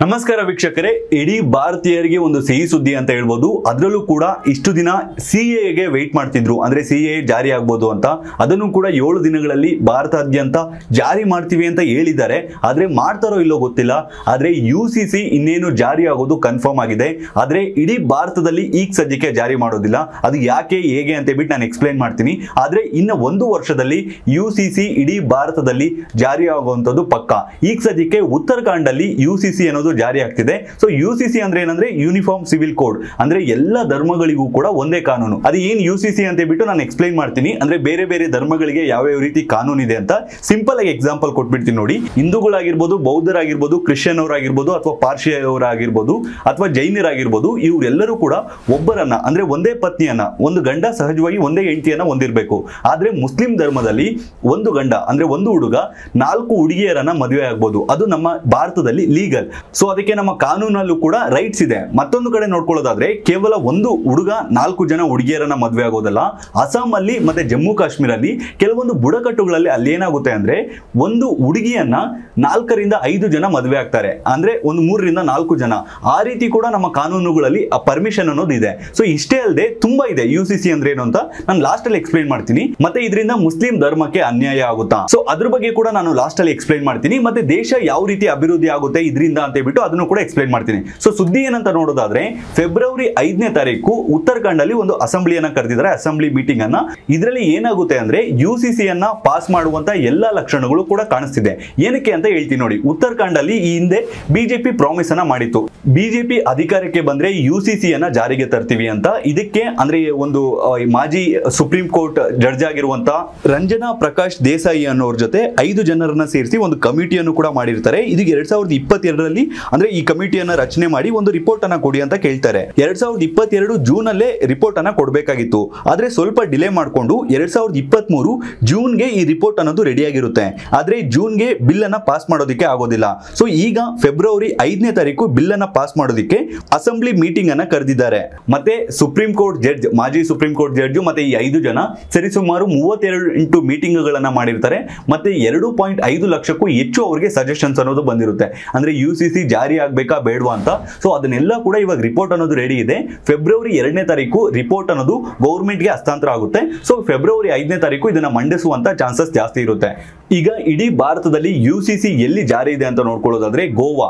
ನಮಸ್ಕಾರ ವೀಕ್ಷಕರೇ, ಇಡೀ ಭಾರತೀಯರಿಗೆ ಒಂದು ಸಿಹಿ ಸುದ್ದಿ ಅಂತ ಹೇಳ್ಬೋದು. ಅದರಲ್ಲೂ ಕೂಡ ಇಷ್ಟು ದಿನ ಸಿಎಗೆ ವೇಟ್ ಮಾಡ್ತಿದ್ರು, ಅಂದ್ರೆ ಸಿಎ ಜಾರಿ ಆಗ್ಬೋದು ಅಂತ. ಅದನ್ನು ಕೂಡ 7 ದಿನಗಳಲ್ಲಿ ಭಾರತಾದ್ಯಂತ ಜಾರಿ ಮಾಡ್ತೀವಿ ಅಂತ ಹೇಳಿದ್ದಾರೆ. ಆದ್ರೆ ಮಾಡ್ತಾರೋ ಇಲ್ಲೋ ಗೊತ್ತಿಲ್ಲ. ಆದ್ರೆ UCC ಇನ್ನೇನು ಜಾರಿ ಆಗೋದು ಕನ್ಫರ್ಮ್ ಆಗಿದೆ. ಆದ್ರೆ ಇಡೀ ಭಾರತದಲ್ಲಿ ಈಗ ಸದ್ಯಕ್ಕೆ ಜಾರಿ ಮಾಡೋದಿಲ್ಲ. ಅದು ಯಾಕೆ ಹೇಗೆ ಅಂತ ಹೇಳ್ಬಿಟ್ಟು ನಾನು ಎಕ್ಸ್ಪ್ಲೈನ್ ಮಾಡ್ತೀನಿ. ಆದ್ರೆ ಇನ್ನು 1 ವರ್ಷದಲ್ಲಿ UCC ಇಡೀ ಭಾರತದಲ್ಲಿ ಜಾರಿ ಆಗುವಂತದ್ದು ಪಕ್ಕ. ಈಗ ಸದ್ಯಕ್ಕೆ ಉತ್ತರಾಖಂಡ್ ಅಲ್ಲಿ UCC ಅನ್ನೋದು ಜಾರಿ ಆಗ್ತಿದೆ. ಸೊ UCC ಅಂದ್ರೆ ಏನಂದ್ರೆ ಯೂನಿಫಾರ್ಮ್ ಸಿವಿಲ್ ಕೋಡ್, ಅಂದ್ರೆ ಎಲ್ಲ ಧರ್ಮಗಳಿಗೂ ಕೂಡ ಒಂದೇ ಕಾನೂನು. ಅದು ಏನ್ UCC ಅಂತ ಹೇಳ್ಬಿಟ್ಟು ನಾನು ಎಕ್ಸ್ಪ್ಲೈನ್ ಮಾಡ್ತೀನಿ. ಅಂದ್ರೆ ಬೇರೆ ಬೇರೆ ಧರ್ಮಗಳಿಗೆ ಯಾವ ರೀತಿ ಕಾನೂನು ಇದೆ ಅಂತ ಸಿಂಪಲ್ ಆಗಿ ಎಕ್ಸಾಂಪಲ್ ಕೊಟ್ಬಿಡ್ತೀನಿ ನೋಡಿ. ಹಿಂದೂಗಳಾಗಿರ್ಬೋದು, ಬೌದ್ಧರಾಗಿರ್ಬೋದು, ಕ್ರಿಶ್ಚಿಯನ್ ಅವರಾಗಿರ್ಬೋದು, ಅಥವಾ ಪಾರ್ಸಿಯವರಾಗಿರ್ಬೋದು, ಅಥವಾ ಜೈನರಾಗಿರ್ಬೋದು, ಇವರೆಲ್ಲರೂ ಕೂಡ ಒಬ್ಬರನ್ನ ಅಂದ್ರೆ ಒಂದೇ ಪತ್ನಿಯನ್ನ, ಒಂದು ಗಂಡ ಸಹಜವಾಗಿ ಒಂದೇ ಹೆಂಡತಿಯನ್ನ ಹೊಂದಿರಬೇಕು. ಆದ್ರೆ ಮುಸ್ಲಿಂ ಧರ್ಮದಲ್ಲಿ ಒಂದು ಗಂಡ ಅಂದ್ರೆ ಒಂದು ಹುಡುಗ 4 ಹುಡುಗಿಯರನ್ನ ಮದುವೆ ಆಗ್ಬೋದು. ಅದು ನಮ್ಮ ಭಾರತದಲ್ಲಿ ಲೀಗಲ್. ಸೊ ಅದಕ್ಕೆ ನಮ್ಮ ಕಾನೂನಲ್ಲೂ ಕೂಡ ರೈಟ್ಸ್ ಇದೆ. ಮತ್ತೊಂದು ಕಡೆ ನೋಡ್ಕೊಳ್ಳೋದಾದ್ರೆ ಕೇವಲ ಒಂದು ಹುಡುಗ 4 ಜನ ಹುಡುಗಿಯರನ್ನ ಮದುವೆ ಆಗೋದಲ್ಲ. ಅಸ್ಸಾಂ ಅಲ್ಲಿ ಮತ್ತೆ ಜಮ್ಮು ಕಾಶ್ಮೀರಲ್ಲಿ ಕೆಲವೊಂದು ಬುಡಕಟ್ಟುಗಳಲ್ಲಿ ಅಲ್ಲಿ ಏನಾಗುತ್ತೆ ಅಂದ್ರೆ ಒಂದು ಹುಡುಗಿಯನ್ನ 4 ರಿಂದ 5 ಜನ ಮದುವೆ ಆಗ್ತಾರೆ. ಅಂದ್ರೆ ಒಂದು 3 ರಿಂದ 4 ಜನ. ಆ ರೀತಿ ಕೂಡ ನಮ್ಮ ಕಾನೂನುಗಳಲ್ಲಿ ಪರ್ಮಿಷನ್ ಅನ್ನೋದು ಇದೆ. ಸೊ ಇಷ್ಟೇ ಅಲ್ಲದೆ ತುಂಬಾ ಇದೆ UCC ಅಂದ್ರೆ ಏನು ಅಂತ ನಾನು ಲಾಸ್ಟ್ ಅಲ್ಲಿ ಎಕ್ಸ್ಪ್ಲೈನ್ ಮಾಡ್ತೀನಿ. ಮತ್ತೆ ಇದರಿಂದ ಮುಸ್ಲಿಂ ಧರ್ಮಕ್ಕೆ ಅನ್ಯಾಯ ಆಗುತ್ತಾ, ಸೊ ಅದ್ರ ಬಗ್ಗೆ ಕೂಡ ನಾನು ಲಾಸ್ಟ್ ಅಲ್ಲಿ ಎಕ್ಸ್ಪ್ಲೈನ್ ಮಾಡ್ತೀನಿ. ಮತ್ತೆ ದೇಶ ಯಾವ ರೀತಿ ಅಭಿವೃದ್ಧಿ ಆಗುತ್ತೆ ಇದರಿಂದ ಅಂತ ಹೇಳ್ಬಿಟ್ಟು ಅದನ್ನು ಕೂಡ ಎಕ್ಸ್ಪ್ಲೈನ್ ಮಾಡ್ತೀನಿ. ಸೊ ಸುದ್ದಿ ಏನಂತ ನೋಡೋದಾದ್ರೆ ಫೆಬ್ರವರಿ 5ನೇ ತಾರೀಕು ಉತ್ತರಾಖಂಡ್ ಅಲ್ಲಿ ಒಂದು ಅಸೆಂಬ್ಲಿಯನ್ನ ಕರೆದಿದ್ದಾರೆ, ಅಸೆಂಬ್ಲಿ ಮೀಟಿಂಗ್ ಅನ್ನ. ಇದರಲ್ಲಿ ಏನಾಗುತ್ತೆ ಅಂದ್ರೆ UCC ಅನ್ನ ಪಾಸ್ ಮಾಡುವಂತ ಎಲ್ಲಾ ಲಕ್ಷಣಗಳು ಕೂಡ ಕಾಣಿಸ್ತಿದೆ. ಏನಕ್ಕೆ ಅಂತ ಹೇಳ್ತೀನಿ ನೋಡಿ. ಉತ್ತರಾಖಂಡ್ ಅಲ್ಲಿ ಈ ಹಿಂದೆ ಬಿಜೆಪಿ ಪ್ರಾಮಿಸ್ ಅನ್ನ ಮಾಡಿತ್ತು, ಬಿಜೆಪಿ ಅಧಿಕಾರಕ್ಕೆ ಬಂದ್ರೆ UCC ಅನ್ನ ಜಾರಿಗೆ ತರ್ತೀವಿ ಅಂತ. ಇದಕ್ಕೆ ಅಂದ್ರೆ ಒಂದು ಮಾಜಿ ಸುಪ್ರೀಂ ಕೋರ್ಟ್ ಜಡ್ಜ್ ಆಗಿರುವಂತ ರಂಜನಾ ಪ್ರಕಾಶ್ ದೇಸಾಯಿ ಅನ್ನೋರ ಜೊತೆ 5 ಜನರನ್ನ ಸೇರಿಸಿ ಒಂದು ಕಮಿಟಿಯನ್ನು ಕೂಡ ಮಾಡಿರ್ತಾರೆ. ಇದಕ್ಕೆ 2022ರಲ್ಲಿ ಅಂದ್ರೆ ಈ ಕಮಿಟಿಯನ್ನ ರಚನೆ ಮಾಡಿ ಒಂದು ರಿಪೋರ್ಟ್ ಅನ್ನ ಕೊಡಿ ಅಂತ ಕೇಳ್ತಾರೆ. 2022 ಜೂನ್ ಅಲ್ಲೇ ರಿಪೋರ್ಟ್ ಅನ್ನ ಕೊಡಬೇಕಾಗಿತ್ತು. ಆದ್ರೆ ಸ್ವಲ್ಪ ಡಿಲೇ ಮಾಡಿಕೊಂಡು 2023 ಜೂನ್ಗೆ ಈ ರಿಪೋರ್ಟ್ ಅನ್ನೋದು ರೆಡಿ ಆಗಿರುತ್ತೆ. ಆದ್ರೆ ಜೂನ್ಗೆ ಬಿಲ್ ಅನ್ನ ಪಾಸ್ ಮಾಡೋದಕ್ಕೆ ಆಗೋದಿಲ್ಲ. ಸೊ ಈಗ ಫೆಬ್ರವರಿ 5ನೇ ತಾರೀಕು ಬಿಲ್ ಅನ್ನ ಪಾಸ್ ಮಾಡೋದಕ್ಕೆ ಅಸೆಂಬ್ಲಿ ಮೀಟಿಂಗ್ ಅನ್ನ ಕರೆದಿದ್ದಾರೆ. ಮತ್ತೆ ಸುಪ್ರೀಂ ಕೋರ್ಟ್ ಜಡ್ಜ್, ಮಾಜಿ ಸುಪ್ರೀಂ ಕೋರ್ಟ್ ಜಡ್ಜ್ ಮತ್ತೆ ಈ 5 ಜನ ಸರಿಸುಮಾರು 32 ಮೀಟಿಂಗ್ ಗಳನ್ನ ಮಾಡಿರ್ತಾರೆ. ಮತ್ತೆ 2.5 ಲಕ್ಷಕ್ಕೂ ಹೆಚ್ಚು ಅವರಿಗೆ ಸಜೆಷನ್ಸ್ ಅನ್ನೋದು ಬಂದಿರುತ್ತೆ. ಅಂದ್ರೆ UCC ಜಾರಿ ಆಗ್ಬೇಕಾ ಬೇಡವಾ ಅಂತ. ಸೊ ಅದನ್ನೆಲ್ಲ ಕೂಡ ಇವಾಗ ರಿಪೋರ್ಟ್ ಅನ್ನೋದು ರೆಡಿ ಇದೆ. ಫೆಬ್ರವರಿ 2ನೇ ತಾರೀಕು ರಿಪೋರ್ಟ್ ಅನ್ನೋದು ಗೌರ್ಮೆಂಟ್ಗೆ ಹಸ್ತಾಂತರ ಆಗುತ್ತೆ. ಸೊ ಫೆಬ್ರವರಿ 5ನೇ ತಾರೀಕು ಇದನ್ನ ಮಂಡಿಸುವಂತ ಚಾನ್ಸಸ್ ಜಾಸ್ತಿ ಇರುತ್ತೆ. ಈಗ ಇಡೀ ಭಾರತದಲ್ಲಿ UCC ಎಲ್ಲಿ ಜಾರಿ ಇದೆ ಅಂತ ನೋಡ್ಕೊಳ್ಳೋದಾದ್ರೆ ಗೋವಾ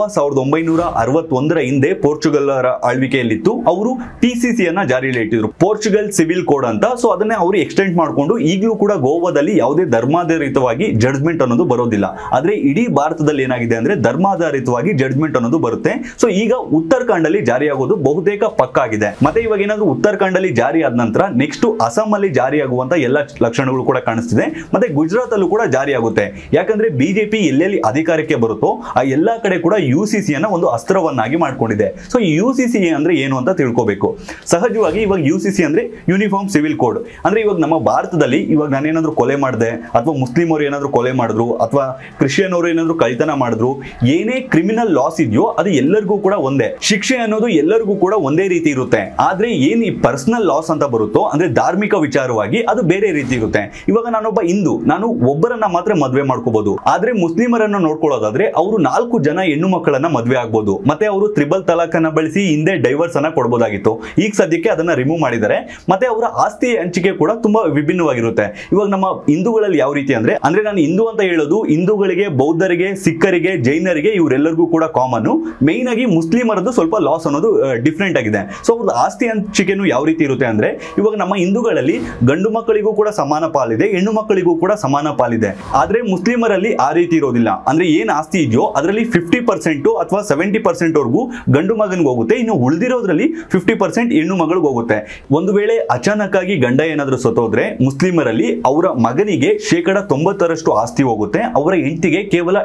1961ರ ಹಿಂದೆ ಪೋರ್ಚುಗಲ್ರ ಆಳ್ವಿಕೆಯಲ್ಲಿತ್ತು. ಅವರು PCC ಅನ್ನ ಜಾರಿಯಲ್ಲಿ ಇಟ್ಟಿದ್ರು, ಪೋರ್ಚುಗಲ್ ಸಿವಿಲ್ ಕೋಡ್ ಅಂತ. ಸೊ ಅದನ್ನೇ ಅವರು ಎಕ್ಸ್ಟೆಂಡ್ ಮಾಡಿಕೊಂಡು ಈಗಲೂ ಕೂಡ ಗೋವಾದಲ್ಲಿ ಯಾವುದೇ ಧರ್ಮಾಧಾರಿತವಾಗಿ ಜಡ್ಜ್ಮೆಂಟ್ ಅನ್ನೋದು ಬರೋದಿಲ್ಲ. ಆದ್ರೆ ಇಡೀ ಭಾರತದಲ್ಲಿ ಏನಾಗಿದೆ ಅಂದ್ರೆ ಧರ್ಮಾಧಾರಿತವಾಗಿ ಜಡ್ಜ್ಮೆಂಟ್ ಅನ್ನೋದು ಬರುತ್ತೆ. ಸೊ ಈಗ ಉತ್ತರಾಖಂಡ್ ಅಲ್ಲಿ ಜಾರಿ ಆಗೋದು ಬಹುತೇಕ ಪಕ್ಕ ಆಗಿದೆ. ಮತ್ತೆ ಇವಾಗ ಏನಾದ್ರು ಉತ್ತರಾಖಂಡ್ ಅಲ್ಲಿ ಜಾರಿ ಆದ ನಂತರ ನೆಕ್ಸ್ಟ್ ಅಸ್ಸಾಂ ಅಲ್ಲಿ ಜಾರಿ ಆಗುವಂತ ಎಲ್ಲ ಲಕ್ಷಣಗಳು ಕೂಡ ಕಾಣಿಸ್ತಿದೆ. ಮತ್ತೆ ಗುಜರಾತ್ ಅಲ್ಲೂ ಕೂಡ ಜಾರಿ ಆಗುತ್ತೆ. ಯಾಕಂದ್ರೆ ಬಿಜೆಪಿ ಎಲ್ಲೆಲ್ಲಿ ಅಧಿಕಾರಕ್ಕೆ ಬರುತ್ತೋ ಆ ಎಲ್ಲಾ ಕಡೆ ಕೂಡ UCC ಅನ್ನ ಒಂದು ಅಸ್ತ್ರವನ್ನಾಗಿ ಮಾಡ್ಕೊಂಡಿದೆ. ಸೊ UCC ಅಂದ್ರೆ ಏನು ಅಂತ ತಿಳ್ಕೋಬೇಕು. ಸಹಜವಾಗಿ ಇವಾಗ UCC ಅಂದ್ರೆ ಯೂನಿಫಾರ್ಮ್ ಸಿವಿಲ್ ಕೋಡ್. ಅಂದ್ರೆ ಇವಾಗ ನಮ್ಮ ಭಾರತದಲ್ಲಿ ಇವಾಗ ನಾನೇನಾದ್ರೂ ಕೊಲೆ ಮಾಡಿದೆ, ಅಥವಾ ಮುಸ್ಲಿಂ ಅವರು ಏನಾದ್ರು ಕೊಲೆ ಮಾಡಿದ್ರು, ಅಥವಾ ಕ್ರಿಶ್ಚಿಯನ್ ಅವರು ಏನಾದ್ರು ಕಳ್ತನ ಮಾಡಿದ್ರು, ಏನೇ ಕ್ರಿಮಿನಲ್ ಲಾಸ್ ಇದೆಯೋ ಅದು ಎಲ್ಲರಿಗೂ ಕೂಡ ಒಂದೇ. ಶಿಕ್ಷೆ ಅನ್ನೋದು ಎಲ್ಲರಿಗೂ ಕೂಡ ಒಂದೇ ರೀತಿ ಇರುತ್ತೆ. ಆದ್ರೆ ಏನ್ ಈ ಪರ್ಸನಲ್ ಲಾಸ್ ಅಂತ ಬರುತ್ತೋ ಅಂದ್ರೆ ಧಾರ್ಮಿಕ ವಿಚಾರವಾಗಿ ಅದು ಬೇರೆ ರೀತಿ ಇರುತ್ತೆ. ಇವಾಗ ನಾನೊಬ್ಬ ಹಿಂದೂ, ನಾನು ಒಬ್ಬರನ್ನ ಮಾತ್ರ ಮದ್ವೆ ಮಾಡ್ಕೋಬಹುದು. ಆದ್ರೆ ಮುಸ್ಲಿಮರನ್ನ ನೋಡ್ಕೊಳ್ಳೋದಾದ್ರೆ ಅವರು 4 ಜನ ಹೆಣ್ಣು ಮಕ್ಕಳನ್ನ ಮದ್ವೆ ಆಗ್ಬೋದು. ಮತ್ತೆ ಅವರು ತ್ರಿಬಲ್ ತಲಾಕ್ ಅನ್ನ ಬಳಸಿ ಹಿಂದೆ ಡೈವರ್ಸ್ ಅನ್ನ ಕೊಡಬಹುದಾಗಿತ್ತು. ಈಗ ಸದ್ಯಕ್ಕೆ ಅದನ್ನ ರಿಮೂವ್ ಮಾಡಿದ್ದಾರೆ. ಮತ್ತೆ ಅವರ ಆಸ್ತಿ ಹಂಚಿಕೆ ಕೂಡ ತುಂಬಾ ವಿಭಿನ್ನವಾಗಿರುತ್ತೆ. ಇವಾಗ ನಮ್ಮ ಹಿಂದೂಗಳಲ್ಲಿ ಯಾವ ರೀತಿ ಅಂದ್ರೆ ನಾನು ಹಿಂದೂ ಅಂತ ಹೇಳೋದು ಹಿಂದೂಗಳಿಗೆ, ಬೌದ್ಧರಿಗೆ, ಸಿಖ್ಖರಿಗೆ, ಜೈನರಿಗೆ ಇವರೆಲ್ಲರಿಗೂ ಕೂಡ ಕಾಮನ್. ಮೇನ್ ಆಗಿ ಮುಸ್ಲಿಮರದ್ದು ಸ್ವಲ್ಪ ಲಾಸ್ ಅನ್ನೋದು ಡಿಫ್ರೆಂಟ್ ಆಗಿದೆ. ಸೊ ಅವ್ರದ್ದು ಆಸ್ತಿ ಹಂಚಿಕೆನು ಯಾವ ರೀತಿ ಇರುತ್ತೆ ಅಂದ್ರೆ ಇವಾಗ ನಮ್ಮ ಹಿಂದೂಗಳಲ್ಲಿ ಗಂಡು ಮಕ್ಕಳಿಗೂ ಕೂಡ ಸಮಾನ ಪಾಲಿದೆ, ಹೆಣ್ಣು ಮಕ್ಕಳಿಗೂ ಕೂಡ ಸಮಾನ ಪಾಲಿದೆ. ಆದ್ರೆ ಮುಸ್ಲಿಮರಲ್ಲಿ ಆ ರೀತಿ ಇರೋದಿಲ್ಲ. ಅಂದ್ರೆ ಏನ್ ಆಸ್ತಿ ಇದೆಯೋ ಅದರಲ್ಲಿ 50% ಅಥವಾ 70% ವರೆಗೂ ಗಂಡು ಮಗನಿಗೆ ಹೋಗುತ್ತೆ. ಇನ್ನು ಉಳಿದಿರೋದ್ರಲ್ಲಿ 50% ಹೆಣ್ಣು ಮಗಳಿಗೆ ಹೋಗುತ್ತೆ. ಒಂದು ವೇಳೆ ಅಚಾನಕ್ ಆಗಿ ಗಂಡ ಏನಾದ್ರೂ ಸತ್ತೋದ್ರೆ ಮುಸ್ಲಿಮರಲ್ಲಿ ಅವರ ಮಗನಿಗೆ 90% ಆಸ್ತಿ ಹೋಗುತ್ತೆ, ಅವರ ಹೆಂಡತಿಗೆ ಕೇವಲ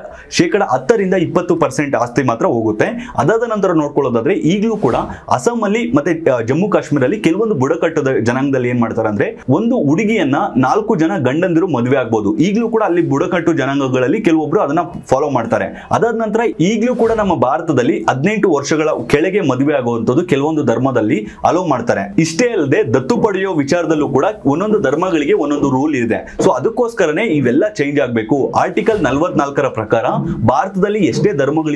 10 ರಿಂದ 20% ಆಸ್ತಿ ಮಾತ್ರ ಹೋಗುತ್ತೆ. ಅದಾದ ನಂತರ ನೋಡ್ಕೊಳ್ಳೋದಾದ್ರೆ ಈಗಲೂ ಕೂಡ ಅಸ್ಸಾಂ ಅಲ್ಲಿ ಮತ್ತೆ ಜಮ್ಮು ಕಾಶ್ಮೀರಲ್ಲಿ ಕೆಲವೊಂದು ಬುಡಕಟ್ಟು ಜನಾಂಗದಲ್ಲಿ ಏನ್ ಮಾಡ್ತಾರೆ ಅಂದ್ರೆ ಒಂದು ಹುಡುಗಿಯನ್ನ 4 ಜನ ಗಂಡಂದಿರು ಮದುವೆ ಆಗ್ಬೋದು. ಈಗಲೂ ಕೂಡ ಅಲ್ಲಿ ಬುಡಕಟ್ಟು ಜನಾಂಗಗಳಲ್ಲಿ ಕೆಲವೊಬ್ರು ಅದನ್ನ ಫಾಲೋ ಮಾಡ್ತಾರೆ. ಅದಾದ ನಂತರ ಈಗಲೂ ಕೂಡ ನಮ್ಮ ಭಾರತದಲ್ಲಿ 18 ವರ್ಷಗಳ ಕೆಳಗೆ ಮದುವೆ ಆಗುವಂತದ್ದು ಕೆಲವೊಂದು ಧರ್ಮದಲ್ಲಿ ಅಲೋ ಮಾಡ್ತಾರೆ. ಇಷ್ಟೇ ಅಲ್ಲದೆ ದತ್ತು ಪಡೆಯೋ ವಿಚಾರದಲ್ಲೂ ಕೂಡ ಒಂದೊಂದು ಧರ್ಮಗಳಿಗೆ ಒಂದೊಂದು ರೂಲ್ ಇದೆ. ಸೊ ಅದಕ್ಕೋಸ್ಕರನೇ ಇವೆಲ್ಲ ಚೇಂಜ್ ಆಗಬೇಕು. ಆರ್ಟಿಕಲ್ 44ರ ಪ್ರಕಾರ ಭಾರತದಲ್ಲಿ ಎಷ್ಟೇ ಧರ್ಮಗಳು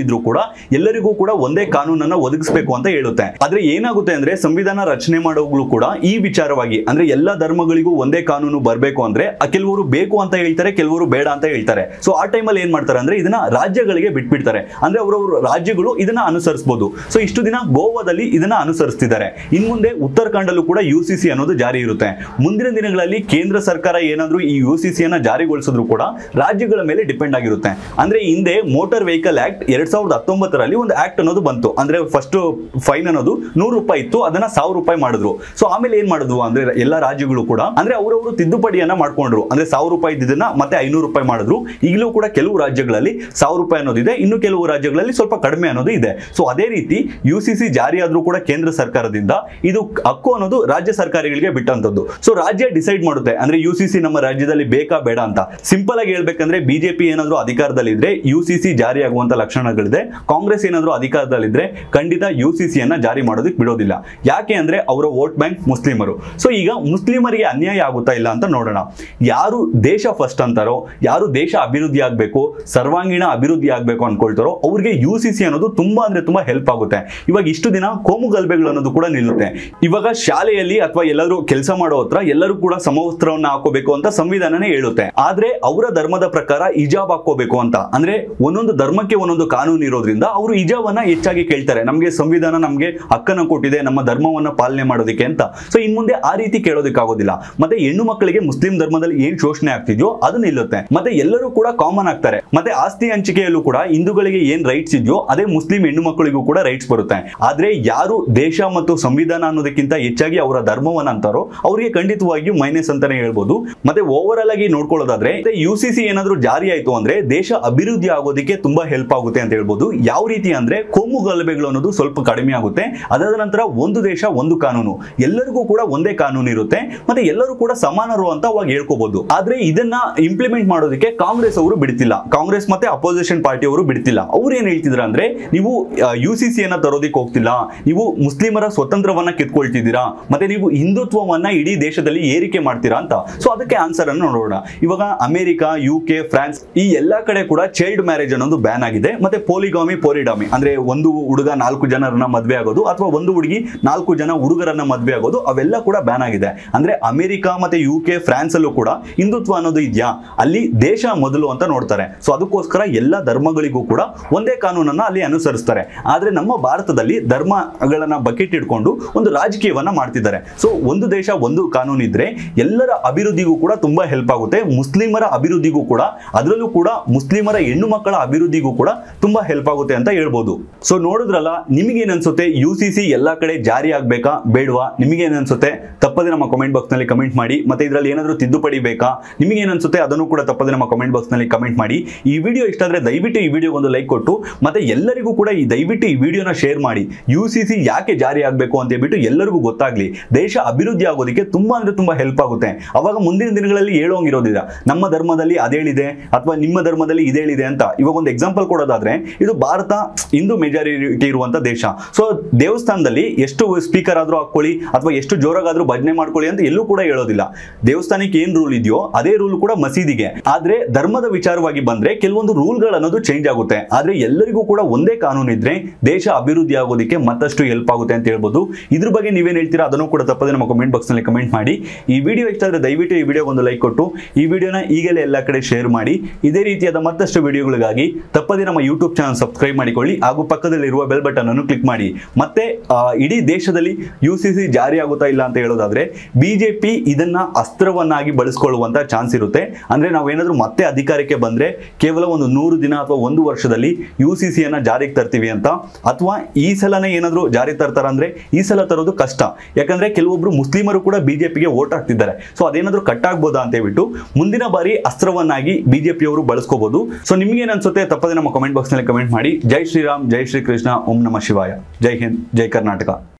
ಇದ್ರೂ ಕೂಡ ಎಲ್ಲರಿಗೂ ಕೂಡ ಒಂದೇ ಕಾನೂನನ್ನ ಒದಗಿಸಬೇಕು ಅಂತ ಹೇಳುತ್ತೆ. ಆದ್ರೆ ಏನಾಗುತ್ತೆ ಅಂದ್ರೆ ಸಂವಿಧಾನ ರಚನೆ ಮಾಡೋಗಳು ಕೂಡ ಈ ವಿಚಾರವಾಗಿ ಅಂದ್ರೆ ಎಲ್ಲಾ ಧರ್ಮಗಳಿಗೂ ಒಂದೇ ಕಾನೂನು ಬರಬೇಕು ಅಂದ್ರೆ ಕೆಲವರು ಬೇಕು ಅಂತ ಹೇಳ್ತಾರೆ, ಕೆಲವರು ಬೇಡ ಅಂತ ಹೇಳ್ತಾರೆ. ಸೊ ಆ ಟೈಮಲ್ಲಿ ಏನ್ ಮಾಡ್ತಾರೆ ಅಂದ್ರೆ ಇದನ್ನ ರಾಜ್ಯಗಳಿಗೆ ಬಿಟ್ಬಿಡ್ತಾರೆ. ಅಂದ್ರೆ ಅವರವ್ರ ರಾಜ್ಯಗಳು ಇದನ್ನ ಅನುಸರಿಸಬಹುದು. ಸೊ ಇಷ್ಟು ದಿನ ಗೋವಾದಲ್ಲಿ ಇದನ್ನ ಅನುಸರಿಸ್ತಿದ್ದಾರೆ. ಇನ್ ಮುಂದೆ ಉತ್ತರಾಖಂಡಲ್ಲೂ ಕೂಡ UCC ಅನ್ನೋದು ಜಾರಿ ಇರುತ್ತೆ. ಮುಂದಿನ ದಿನಗಳಲ್ಲಿ ಕೇಂದ್ರ ಸರ್ಕಾರ ಏನಾದ್ರೂ ಈ UCC ಅನ್ನ ಜಾರಿಗೊಳಿಸಿದ್ರು ಕೂಡ ರಾಜ್ಯಗಳ ಮೇಲೆ ಡಿಪೆಂಡ್ ಆಗಿರುತ್ತೆ. ಅಂದ್ರೆ ಹಿಂದೆ ಮೋಟಾರ್ ವೆಹಿಕಲ್ ಆಕ್ಟ್ 2019ರಲ್ಲಿ ಒಂದು ಆಕ್ಟ್ ಅನ್ನೋದು ಬಂತು. ಅಂದ್ರೆ ಫಸ್ಟ್ ಫೈನ್ ಅನ್ನೋದು ₹100 ಇತ್ತು, ಅದನ್ನ ₹1000 ಮಾಡಿದ್ರು. ಸೊ ಆಮೇಲೆ ಏನ್ ಮಾಡಿದ್ವು ಅಂದ್ರೆ ಎಲ್ಲಾ ರಾಜ್ಯಗಳು ಕೂಡ ಅಂದ್ರೆ ಅವರವರು ತಿದ್ದುಪಡಿಯನ್ನ ಮಾಡ್ಕೊಂಡ್ರು. ಅಂದ್ರೆ ₹1000 ಇದ್ದನ್ನ ಮತ್ತೆ ₹500 ಮಾಡಿದ್ರು. ಈಗಲೂ ಕೂಡ ಕೆಲವು ರಾಜ್ಯಗಳಲ್ಲಿ ₹1000 ಅನ್ನೋದಿದೆ, ಇನ್ನು ಕೆಲವು ರಾಜ್ಯಗಳಲ್ಲಿ ಸ್ವಲ್ಪ ಕಡಿಮೆ ಅನ್ನೋದು ಇದೆ. ಸೊ ಅದೇ ರೀತಿ UCC ಜಾರಿ ಆದ್ರೂ ಕೂಡ ಕೇಂದ್ರ ಸರ್ಕಾರದಿಂದ ಇದು ಹಕ್ಕು ಅನ್ನೋದು ರಾಜ್ಯ ಸರ್ಕಾರಗಳಿಗೆ ಬಿಟ್ಟಂತದ್ದು. ಸೊ ರಾಜ್ಯ ಡಿಸೈಡ್ ಮಾಡುತ್ತೆ ಅಂದ್ರೆ UCC ನಮ್ಮ ರಾಜ್ಯದಲ್ಲಿ ಬೇಕಾ ಬೇಡ ಅಂತ. ಸಿಂಪಲ್ ಆಗಿ ಹೇಳ್ಬೇಕಂದ್ರೆ ಬಿಜೆಪಿ ಏನಾದ್ರೂ ಅಧಿಕಾರದಲ್ಲಿದ್ರೆ UCC ಜಾರಿ ಆಗುವಂತ ಲಕ್ಷಣಗಳಿದೆ. ಕಾಂಗ್ರೆಸ್ ಏನಾದ್ರೂ ಅಧಿಕಾರದಲ್ಲಿದ್ರೆ ಖಂಡಿತ UCC ಅನ್ನ ಜಾರಿ ಮಾಡೋದಕ್ಕೆ ಬಿಡೋದಿಲ್ಲ. ಯಾಕೆ ಅಂದ್ರೆ ಅವರ ವೋಟ್ ಬ್ಯಾಂಕ್ ಮುಸ್ಲಿಮರು. ಸೊ ಈಗ ಮುಸ್ಲಿಮರಿಗೆ ಅನ್ಯಾಯ ಆಗುತ್ತಾ ಇಲ್ಲ ಅಂತ ನೋಡೋಣ. ಯಾರು ದೇಶ ಫಸ್ಟ್ ಅಂತಾರೋ, ಯಾರು ದೇಶ ಅಭಿವೃದ್ಧಿ ಆಗ್ಬೇಕು, ಸರ್ವಾಂಗೀಣ ಅಭಿವೃದ್ಧಿ ಆಗ್ಬೇಕು ಅನ್ಕೊಳ್ತಾರೋ ಅವ್ರಿಗೆ UCC ಅನ್ನೋದು ತುಂಬಾ ಅಂದ್ರೆ ತುಂಬಾ ಹೆಲ್ಪ್ ಆಗುತ್ತೆ. ಇವಾಗ ಇಷ್ಟು ದಿನ ಕೋಮು ಗಲಭೆಗಳು ಅನ್ನೋದು ಕೂಡ ನಿಲ್ಲುತ್ತೆ. ಇವಾಗ ಶಾಲೆಯಲ್ಲಿ ಅಥವಾ ಎಲ್ಲರೂ ಕೆಲಸ ಮಾಡೋ ಹತ್ರ ಎಲ್ಲರೂ ಕೂಡ ಸಮವಸ್ತ್ರವನ್ನ ಹಾಕೋಬೇಕು ಅಂತ ಸಂವಿಧಾನನೇ ಹೇಳುತ್ತೆ. ಆದ್ರೆ ಅವರ ಧರ್ಮದ ಪ್ರಕಾರ ಹಿಜಾಬ್ ಹಾಕೋಬೇಕು ಅಂತ ಅಂದ್ರೆ ಒಂದೊಂದು ಧರ್ಮಕ್ಕೆ ಒಂದೊಂದು ಕಾನೂನು ಇರೋದ್ರಿಂದ ಅವರು ಹಿಜಾಬನ್ನ ಹೆಚ್ಚಾಗಿ ಕೇಳ್ತಾರೆ. ನಮ್ಗೆ ಸಂವಿಧಾನ ನಮ್ಗೆ ಹಕ್ಕನ್ನು ಕೊಟ್ಟಿದೆ ನಮ್ಮ ಧರ್ಮವನ್ನ ಪಾಲನೆ ಮಾಡೋದಕ್ಕೆ ಅಂತ. ಸೊ ಇನ್ ಮುಂದೆ ಆ ರೀತಿ ಕೇಳೋದಕ್ಕಾಗೋದಿಲ್ಲ. ಮತ್ತೆ ಹೆಣ್ಣು ಮಕ್ಕಳಿಗೆ ಮುಸ್ಲಿಂ ಧರ್ಮದಲ್ಲಿ ಏನ್ ಶೋಷಣೆ ಆಗ್ತಿದ್ಯೋ ಅದು ನಿಲ್ಲುತ್ತೆ. ಮತ್ತೆ ಎಲ್ಲರೂ ಕೂಡ ಕಾಮನ್ ಆಗ್ತಾರೆ. ಮತ್ತೆ ಆಸ್ತಿ ಹಂಚಿಕೆಯಲ್ಲೂ ಕೂಡ ಹಿಂದೂಗಳಿಗೆ ಏನ್ ರೈಟ್ಸ್ ಇದೆಯೋ ಅದೇ ಮುಸ್ಲಿಂ ಹೆಣ್ಣು ಮಕ್ಕಳಿಗೂ ಕೂಡ ರೈಟ್ಸ್ ಬರುತ್ತೆ. ಆದ್ರೆ ಯಾರು ದೇಶ ಮತ್ತು ಸಂವಿಧಾನ ಅನ್ನೋದಕ್ಕಿಂತ ಹೆಚ್ಚಾಗಿ ಅವರ ಧರ್ಮವನ್ನ ಅಂತಾರೋ ಅವರಿಗೆ ಖಂಡಿತವಾಗಿಯೂ ಮೈನಸ್ ಅಂತಾನೆ ಹೇಳ್ಬೋದು. ಮತ್ತೆ ಓವರ್ ಆಲ್ ಆಗಿ ನೋಡ್ಕೊಳ್ಳೋದಾದ್ರೆ UCC ಏನಾದ್ರೂ ಜಾರಿ ಆಯ್ತು ಅಂದ್ರೆ ದೇಶ ಅಭಿವೃದ್ಧಿ ಆಗೋದಕ್ಕೆ ತುಂಬಾ ಹೆಲ್ಪ್ ಆಗುತ್ತೆ ಅಂತ ಹೇಳ್ಬೋದು. ಯಾವ ರೀತಿ ಅಂದ್ರೆ ಕೋಮು ಗಲಭೆಗಳು ಅನ್ನೋದು ಸ್ವಲ್ಪ ಕಡಿಮೆ ಆಗುತ್ತೆ. ಅದಾದ ನಂತರ ಒಂದು ದೇಶ ಒಂದು ಕಾನೂನು, ಎಲ್ಲರಿಗೂ ಕೂಡ ಒಂದೇ ಕಾನೂನು ಇರುತ್ತೆ. ಮತ್ತೆ ಎಲ್ಲರೂ ಕೂಡ ಸಮಾನರು ಅಂತ ಅವಾಗ ಹೇಳ್ಕೋಬಹುದು. ಆದ್ರೆ ಇದನ್ನ ಇಂಪ್ಲಿಮೆಂಟ್ ಮಾಡೋದಕ್ಕೆ ಕಾಂಗ್ರೆಸ್ ಅವರು ಬಿಡ್ತಿಲ್ಲ. ಕಾಂಗ್ರೆಸ್ ಮತ್ತೆ ಅಪೋಸಿಷನ್ ಪಾರ್ಟಿ ಅವರು ಬಿಡ್ತಿಲ್ಲ. ಅವ್ರು ಏನ್ ಹೇಳ್ತಿದ್ರ ಅಂದ್ರೆ ನೀವು UCC ಅನ್ನ ತರೋದಿಕ್ ಹೋಗ್ತಿಲ್ಲ, ನೀವು ಮುಸ್ಲಿಮರ ಸ್ವತಂತ್ರವನ್ನ ಕಿತ್ಕೊಳ್ತಿದ್ದೀರಾ, ಮತ್ತೆ ನೀವು ಹಿಂದುತ್ವವನ್ನ ಇಡೀ ದೇಶದಲ್ಲಿ ಏರಿಕೆ ಮಾಡ್ತೀರಾ ಅಂತ. ಸೊ ಅದಕ್ಕೆ ಆನ್ಸರ್ ಅನ್ನು ನೋಡೋಣ. ಇವಾಗ ಅಮೆರಿಕ, UK, ಫ್ರಾನ್ಸ್ ಈ ಎಲ್ಲಾ ಕಡೆ ಕೂಡ ಚೈಲ್ಡ್ ಮ್ಯಾರೇಜ್ ಅನ್ನೋದು ಬ್ಯಾನ್ ಆಗಿದೆ. ಮತ್ತೆ ಪೋಲಿಡಾಮಿ ಅಂದ್ರೆ ಒಂದು ಹುಡುಗ 4 ಜನರನ್ನ ಮದ್ವೆ ಆಗೋದು ಅಥವಾ ಒಂದು ಹುಡುಗಿ 4 ಜನ ಹುಡುಗರನ್ನ ಮದ್ವೆ ಆಗೋದು ಅವೆಲ್ಲ ಕೂಡ ಬ್ಯಾನ್ ಆಗಿದೆ. ಅಂದ್ರೆ ಅಮೆರಿಕ ಮತ್ತೆ UK, ಫ್ರಾನ್ಸ್ ಅಲ್ಲೂ ಕೂಡ ಹಿಂದುತ್ವ ಅನ್ನೋದು ಇದೆಯಾ, ಅಲ್ಲಿ ದೇಶ ಮೊದಲು ಅಂತ ನೋಡ್ತಾರೆ. ಸೊ ಅದಕ್ಕೋಸ್ಕರ ಎಲ್ಲಾ ಧರ್ಮಗಳಿಗೂ ಕೂಡ ಒಂದೇ ಕಾನೂನನ್ನ ಅಲ್ಲಿ ಅನುಸರಿಸ್ತಾರೆ. ಆದ್ರೆ ನಮ್ಮ ಭಾರತದಲ್ಲಿ ಧರ್ಮಗಳನ್ನ ಬಕೆಟ್ ಇಟ್ಕೊಂಡು ಒಂದು ರಾಜಕೀಯವನ್ನ ಮಾಡ್ತಿದ್ದಾರೆ. ಸೊ ಒಂದು ದೇಶ ಒಂದು ಕಾನೂನು ಇದ್ರೆ ಎಲ್ಲರ ಅಭಿವೃದ್ಧಿಗೂ ಕೂಡ ತುಂಬಾ ಹೆಲ್ಪ್ ಆಗುತ್ತೆ. ಮುಸ್ಲಿಮರ ಅಭಿವೃದ್ಧಿಗೂ ಕೂಡ, ಅದರಲ್ಲೂ ಕೂಡ ಮುಸ್ಲಿಮರ ಹೆಣ್ಣು ಮಕ್ಕಳ ಅಭಿವೃದ್ಧಿಗೂ ಕೂಡ ತುಂಬಾ ಹೆಲ್ಪ್ ಆಗುತ್ತೆ ಅಂತ ಹೇಳ್ಬೋದು. ಸೊ ನೋಡಿದ್ರಲ್ಲ, ನಿಮಗೇನ್ ಅನ್ಸುತ್ತೆ UCC ಎಲ್ಲಾ ಕಡೆ ಜಾರಿ ಆಗ್ಬೇಕಾ ಬೇಡವಾ? ನಿಮಗೇನ್ ಅನ್ಸುತ್ತೆ ತಪ್ಪದೆ ನಮ್ಮ ಕಮೆಂಟ್ ಬಾಕ್ಸ್ ನಲ್ಲಿ ಕಮೆಂಟ್ ಮಾಡಿ. ಮತ್ತೆ ಇದರಲ್ಲಿ ಏನಾದ್ರೂ ತಿದ್ದುಪಡಿ ಬೇಕಾ, ನಿಮಗೇನ್ ಅನ್ಸುತ್ತೆ ಅದನ್ನು ಕೂಡ ತಪ್ಪದೆ ನಮ್ಮ ಕಮೆಂಟ್ ಬಾಕ್ಸ್ ನಲ್ಲಿ ಕಮೆಂಟ್ ಮಾಡಿ. ಈ ವಿಡಿಯೋ ಇಷ್ಟ ಆದ್ರೆ ದಯವಿಟ್ಟು ಈ ವಿಡಿಯೋ ಒಂದು ಲೈಕ್ ಕೊಟ್ಟು ಮತ್ತೆ ಎಲ್ಲರಿಗೂ ಕೂಡ ದಯವಿಟ್ಟು ಈ ವಿಡಿಯೋನ ಶೇರ್ ಮಾಡಿ. UCC ಯಾಕೆ ಜಾರಿ ಆಗ್ಬೇಕು ಅಂತ ಹೇಳ್ಬಿಟ್ಟು ಎಲ್ಲರಿಗೂ ಗೊತ್ತಾಗ್ಲಿ. ದೇಶ ಅಭಿವೃದ್ಧಿ ಆಗೋದಕ್ಕೆ ತುಂಬಾ ಅಂದ್ರೆ ತುಂಬಾ ಹೆಲ್ಪ್ ಆಗುತ್ತೆ. ಅವಾಗ ಮುಂದಿನ ದಿನಗಳಲ್ಲಿ ಹೇಳೋಂಗಿರೋದಿಲ್ಲ ನಮ್ಮ ಧರ್ಮದಲ್ಲಿ ಅದೇಳಿದೆ ಅಥವಾ ನಿಮ್ಮ ಧರ್ಮದಲ್ಲಿ ಇದೇಳಿದೆ ಅಂತ. ಇವಾಗ ಒಂದು ಎಕ್ಸಾಂಪಲ್ ಕೊಡೋದಾದ್ರೆ ಇದು ಭಾರತ ಹಿಂದೂ ಮೆಜಾರಿಟಿ ಇರುವಂತ ದೇಶ. ಸೊ ದೇವಸ್ಥಾನದಲ್ಲಿ ಎಷ್ಟು ಸ್ಪೀಕರ್ ಆದ್ರೂ ಹಾಕೊಳ್ಳಿ ಅಥವಾ ಎಷ್ಟು ಜೋರಾಗಾದ್ರೂ ಭಜನೆ ಮಾಡ್ಕೊಳ್ಳಿ ಅಂತ ಎಲ್ಲೂ ಕೂಡ ಹೇಳೋದಿಲ್ಲ. ದೇವಸ್ಥಾನಕ್ಕೆ ಏನ್ ರೂಲ್ ಇದೆಯೋ ಅದೇ ರೂಲ್ ಕೂಡ ಮಸೀದಿಗೆ. ಆದ್ರೆ ಧರ್ಮದ ವಿಚಾರವಾಗಿ ಬಂದ್ರೆ ಕೆಲವೊಂದು ರೂಲ್ಗಳು ಅನ್ನೋದು ಚೇಂಜ್ ಆಗುತ್ತೆ. ಆದ್ರೆ ಎಲ್ಲರಿಗೂ ಕೂಡ ಒಂದೇ ಕಾನೂನು ಇದ್ರೆ ದೇಶ ಅಭಿವೃದ್ಧಿ ಆಗೋದಕ್ಕೆ ಮತ್ತಷ್ಟು ಹೆಲ್ಪ್ ಆಗುತ್ತೆ ಅಂತ ಹೇಳ್ಬೋದು. ಇದ್ರ ಬಗ್ಗೆ ನೀವೇನ್ ಹೇಳ್ತೀರಾ ಅದನ್ನು ಕೂಡ ತಪ್ಪದೆ ನಮ್ಮ ಕಮೆಂಟ್ ಬಾಕ್ಸ್ ನಲ್ಲಿ ಕಮೆಂಟ್ ಮಾಡಿ. ಈ ವಿಡಿಯೋ ಇಷ್ಟ ಆದ್ರೆ ದಯವಿಟ್ಟು ಈ ವಿಡಿಯೋ ಒಂದು ಲೈಕ್ ಕೊಟ್ಟು ಈ ವಿಡಿಯೋನ ಈಗಲೇ ಎಲ್ಲ ಕಡೆ ಶೇರ್ ಮಾಡಿ. ಇದೇ ರೀತಿಯಾದ ಮತ್ತಷ್ಟು ವಿಡಿಯೋಗಳಿಗಾಗಿ ತಪ್ಪದೆ ನಮ್ಮ ಯೂಟ್ಯೂಬ್ ಚಾನಲ್ ಸಬ್ಸ್ಕ್ರೈಬ್ ಮಾಡಿಕೊಳ್ಳಿ ಹಾಗೂ ಪಕ್ಕದಲ್ಲಿರುವ ಬೆಲ್ ಬಟನ್ ಅನ್ನು ಕ್ಲಿಕ್ ಮಾಡಿ. ಮತ್ತೆ ಇಡೀ ದೇಶದಲ್ಲಿ UCC ಜಾರಿ ಆಗುತ್ತಾ ಇಲ್ಲ ಅಂತ ಹೇಳೋದಾದ್ರೆ ಬಿಜೆಪಿ ಇದನ್ನ ಅಸ್ತ್ರವನ್ನಾಗಿ ಬಳಸಿಕೊಳ್ಳುವಂತ ಚಾನ್ಸ್ ಇರುತ್ತೆ. ಅಂದ್ರೆ ನಾವೇನಾದ್ರೂ ಮತ್ತೆ ಅಧಿಕಾರಕ್ಕೆ ಬಂದ್ರೆ ಕೇವಲ ಒಂದು 100 ದಿನ ಅಥವಾ 1 ವರ್ಷದಲ್ಲಿ UCC ಅನ್ನ ಜಾರಿಗೆ ತರ್ತೀವಿ ಅಂತ, ಅಥವಾ ಈ ಸಲನೇ ಏನಾದ್ರೂ ಜಾರಿ ತರ್ತಾರ ಅಂದ್ರೆ ಈ ಸಲ ತರೋದು ಕಷ್ಟ. ಯಾಕಂದ್ರೆ ಕೆಲವೊಬ್ರು ಮುಸ್ಲಿಮರು ಕೂಡ ಬಿಜೆಪಿಗೆ ವೋಟ್ ಹಾಕ್ತಿದ್ದಾರೆ. ಸೊ ಅದೇನಾದ್ರೂ ಕಟ್ ಆಗ್ಬೋದಾ ಅಂತ ಹೇಳ್ಬಿಟ್ಟು ಮುಂದಿನ ಬಾರಿ ಅಸ್ತ್ರವನ್ನಾಗಿ ಬಿಜೆಪಿಯವರು ಬಳಸ್ಕೋಬಹುದು. ಸೊ ನಿಮ್ಗೆ ಏನ್ ಅನ್ಸುತ್ತೆ ತಪ್ಪದೆ ನಮ್ಮ ಕಮೆಂಟ್ ಬಾಕ್ಸ್ ನಲ್ಲಿ ಕಮೆಂಟ್ ಮಾಡಿ. ಜೈ ಶ್ರೀರಾಮ್, ಜೈ ಶ್ರೀ ಕೃಷ್ಣ, ಓಂ ನಮಃ ಶಿವಾಯ. ಜೈ ಹಿಂದ್, ಜೈ ಕರ್ನಾಟಕ.